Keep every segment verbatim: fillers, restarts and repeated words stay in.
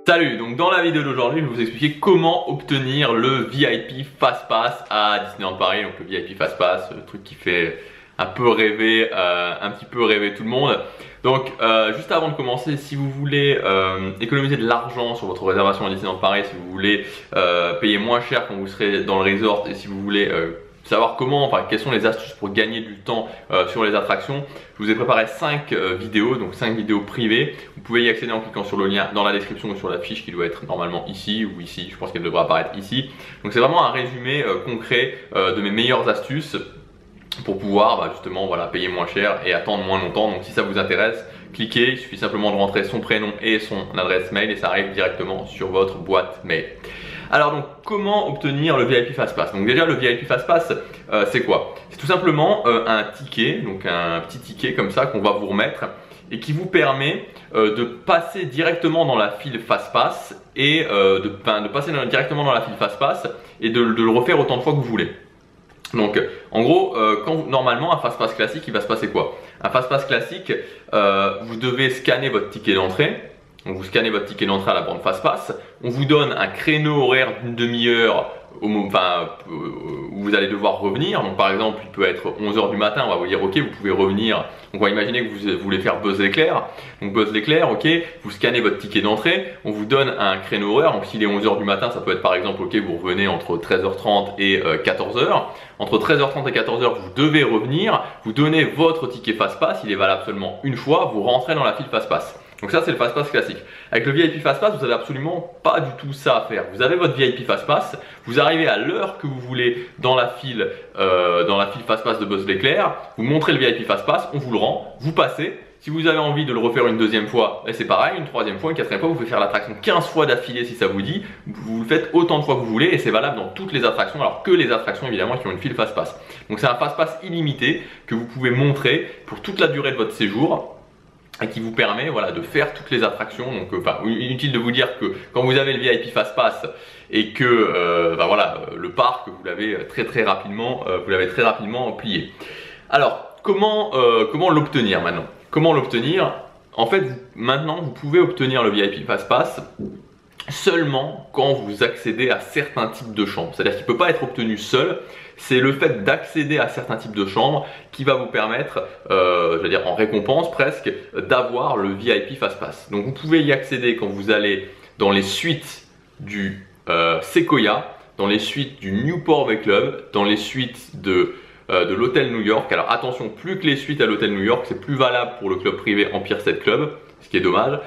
Salut, donc dans la vidéo d'aujourd'hui, je vais vous expliquer comment obtenir le V I P Fast Pass à Disneyland Paris. Donc le V I P Fast Pass, le truc qui fait un peu rêver, euh, un petit peu rêver tout le monde. Donc euh, juste avant de commencer, si vous voulez euh, économiser de l'argent sur votre réservation à Disneyland Paris, si vous voulez euh, payer moins cher quand vous serez dans le resort et si vous voulez euh, savoir comment, enfin quelles sont les astuces pour gagner du temps euh, sur les attractions, je vous ai préparé cinq euh, vidéos, donc cinq vidéos privées. Vous pouvez y accéder en cliquant sur le lien dans la description ou sur la fiche qui doit être normalement ici ou ici, je pense qu'elle devrait apparaître ici. Donc c'est vraiment un résumé euh, concret euh, de mes meilleures astuces pour pouvoir bah, justement voilà, payer moins cher et attendre moins longtemps. Donc si ça vous intéresse, cliquez, il suffit simplement de rentrer son prénom et son adresse mail et ça arrive directement sur votre boîte mail. Alors donc comment obtenir le V I P Fast Pass? Donc déjà le V I P Fast Pass euh, c'est quoi? C'est tout simplement euh, un ticket, donc un petit ticket comme ça qu'on va vous remettre et qui vous permet euh, de passer directement dans la file Fast Pass et euh, de, enfin, de passer dans, directement dans la file Fast Pass et de, de le refaire autant de fois que vous voulez. Donc en gros, euh, quand vous, normalement un Fast Pass classique il va se passer quoi? Un Fast Pass classique, euh, vous devez scanner votre ticket d'entrée. Donc vous scannez votre ticket d'entrée à la borne Fast Pass, on vous donne un créneau horaire d'une demi-heure enfin, où vous allez devoir revenir. Donc par exemple il peut être onze heures du matin, on va vous dire ok vous pouvez revenir. Donc on va imaginer que vous voulez faire Buzz l'éclair. Donc Buzz l'éclair, ok, vous scannez votre ticket d'entrée, on vous donne un créneau horaire. Donc s'il est onze heures du matin, ça peut être par exemple ok vous revenez entre treize heures trente et euh, quatorze heures. Entre treize heures trente et quatorze heures vous devez revenir, vous donnez votre ticket Fast Pass, il est valable seulement une fois, vous rentrez dans la file Fast Pass. Donc ça c'est le Fast Pass classique. Avec le V I P Fast Pass, vous n'avez absolument pas du tout ça à faire. Vous avez votre V I P Fast Pass, vous arrivez à l'heure que vous voulez dans la file, euh, dans la file Fast Pass de Buzz l'éclair, vous montrez le V I P Fast Pass, on vous le rend, vous passez. Si vous avez envie de le refaire une deuxième fois, c'est pareil, une troisième fois, une quatrième fois, vous pouvez faire l'attraction quinze fois d'affilée si ça vous dit. Vous le faites autant de fois que vous voulez et c'est valable dans toutes les attractions, alors que les attractions évidemment qui ont une file Fast Pass. Donc c'est un Fast Pass illimité que vous pouvez montrer pour toute la durée de votre séjour et qui vous permet voilà, de faire toutes les attractions. Donc enfin, inutile de vous dire que quand vous avez le V I P Fast Pass et que euh, bah, voilà, le parc vous l'avez très très rapidement euh, vous l'avez très rapidement plié. Alors comment, euh, comment l'obtenir maintenant? Comment l'obtenir? En fait vous, maintenant vous pouvez obtenir le V I P Fast Pass seulement quand vous accédez à certains types de chambres. C'est-à-dire qu'il ne peut pas être obtenu seul. C'est le fait d'accéder à certains types de chambres qui va vous permettre, euh, je veux dire en récompense presque, d'avoir le V I P Fast Pass. Donc vous pouvez y accéder quand vous allez dans les suites du euh, Sequoia, dans les suites du Newport Bay Club, dans les suites de, euh, de l'hôtel New York. Alors attention, plus que les suites à l'hôtel New York, c'est plus valable pour le club privé Empire State Club, ce qui est dommage.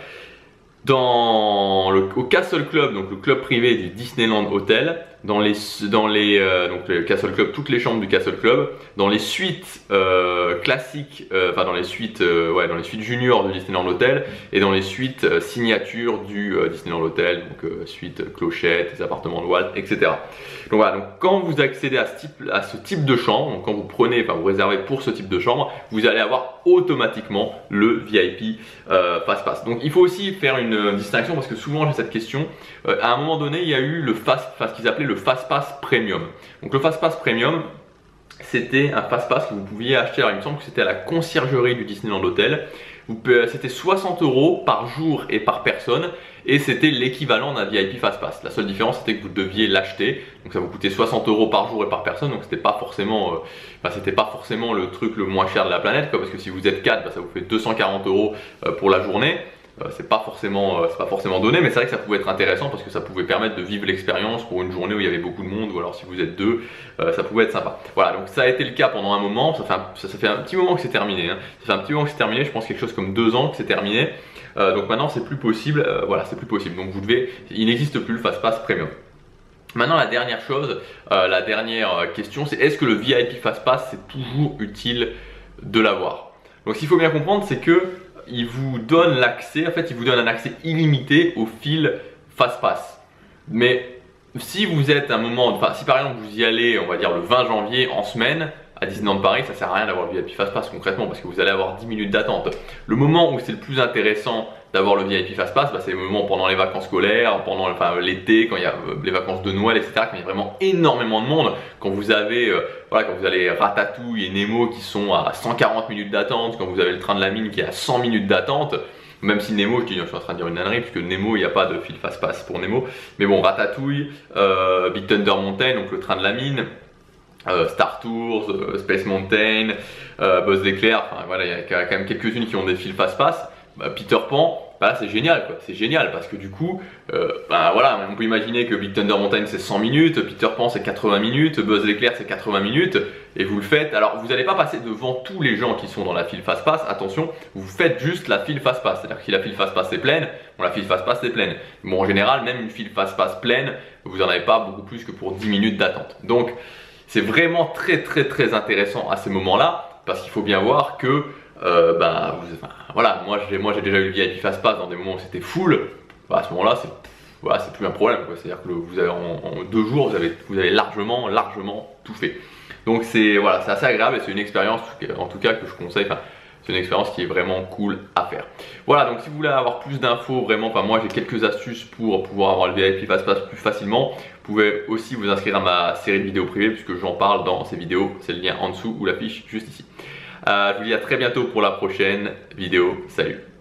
Dans le, au Castle Club, donc le club privé du Disneyland Hotel, dans les, dans les euh, donc le Castle Club, toutes les chambres du Castle Club, dans les suites euh, classiques, euh, enfin dans les suites, euh, ouais, dans les suites juniors du Disneyland Hotel et dans les suites euh, signatures du euh, Disneyland Hotel, donc euh, suite clochette, les appartements de Walt, et cetera. Donc voilà, donc quand vous accédez à ce type, à ce type de chambre, donc quand vous prenez, enfin vous réservez pour ce type de chambre, vous allez avoir automatiquement le V I P euh, Fast Pass. Donc il faut aussi faire une Une distinction parce que souvent j'ai cette question. Euh, à un moment donné, il y a eu le fast, enfin, ce qu'ils appelaient le Fast Pass Premium. Donc le Fast Pass Premium, c'était un Fast Pass que vous pouviez acheter. Alors il me semble que c'était à la conciergerie du Disneyland Hotel. C'était soixante euros par jour et par personne et c'était l'équivalent d'un V I P Fast Pass. La seule différence c'était que vous deviez l'acheter, donc ça vous coûtait soixante euros par jour et par personne, donc c'était pas forcément, euh, enfin, c'était pas forcément le truc le moins cher de la planète, quoi, parce que si vous êtes quatre, bah, ça vous fait deux cent quarante euros euh, pour la journée. Euh, c'est pas forcément, euh, c'est pas forcément donné, mais c'est vrai que ça pouvait être intéressant parce que ça pouvait permettre de vivre l'expérience pour une journée où il y avait beaucoup de monde, ou alors si vous êtes deux, euh, ça pouvait être sympa. Voilà, donc ça a été le cas pendant un moment. Ça fait un, ça, ça fait un petit moment que c'est terminé. Hein. Ça fait un petit moment que c'est terminé. Je pense quelque chose comme deux ans que c'est terminé. Euh, donc maintenant c'est plus possible. Euh, voilà, c'est plus possible. Donc vous devez, il n'existe plus le Fast Pass Premium. Maintenant la dernière chose, euh, la dernière question, c'est est-ce que le V I P Fast Pass c'est toujours utile de l'avoir? Donc ce qu'il faut bien comprendre, c'est que il vous donne l'accès, en fait il vous donne un accès illimité au fil Fast Pass. Mais si vous êtes un moment, enfin si par exemple vous y allez, on va dire le vingt janvier en semaine à Disneyland Paris, ça sert à rien d'avoir le V I P Fast Pass concrètement parce que vous allez avoir dix minutes d'attente. Le moment où c'est le plus intéressant d'avoir le V I P Fast Pass, bah, c'est le moment pendant les vacances scolaires, pendant enfin, l'été, quand il y a euh, les vacances de Noël, et cetera. Quand il y a vraiment énormément de monde, quand vous avez, euh, voilà, quand vous avez Ratatouille et Nemo qui sont à cent quarante minutes d'attente, quand vous avez le train de la mine qui est à cent minutes d'attente, Même si Nemo, je, dis, je suis en train de dire une ânerie, puisque Nemo, il n'y a pas de fil fast-pass pour Nemo. Mais bon, Ratatouille, euh, Big Thunder Mountain, donc le train de la mine, euh, Star Tours, euh, Space Mountain, euh, Buzz l'éclair, enfin voilà, il y a quand même quelques-unes qui ont des fils fast-pass. Bah, Peter Pan, bah, c'est génial quoi, c'est génial parce que du coup, euh, bah, voilà, on peut imaginer que Big Thunder Mountain c'est cent minutes, Peter Pan c'est quatre-vingts minutes, Buzz l'éclair c'est quatre-vingts minutes, et vous le faites. Alors vous n'allez pas passer devant tous les gens qui sont dans la file fast-pass, attention, vous faites juste la file fast-pass, c'est-à-dire que si la file fast-pass est pleine, bon la file fast-pass est pleine. Bon en général, même une file fast-pass pleine, vous n'en avez pas beaucoup plus que pour dix minutes d'attente. Donc c'est vraiment très très très intéressant à ce moment-là, parce qu'il faut bien voir que Euh, bah, vous, enfin, voilà, moi j'ai moi j'ai déjà eu le V I P Fast Pass dans des moments où c'était full. Bah, à ce moment-là, c'est voilà, c'est plus un problème. C'est-à-dire que le, vous avez en, en deux jours, vous avez, vous avez largement largement tout fait. Donc c'est voilà, c'est assez agréable et c'est une expérience en tout cas que je conseille. Enfin, c'est une expérience qui est vraiment cool à faire. Voilà, donc si vous voulez avoir plus d'infos, vraiment, enfin moi j'ai quelques astuces pour pouvoir avoir le V I P Fast Pass plus facilement. Vous pouvez aussi vous inscrire à ma série de vidéos privées puisque j'en parle dans ces vidéos. C'est le lien en dessous ou l'affiche juste ici. Euh, je vous dis à très bientôt pour la prochaine vidéo. Salut!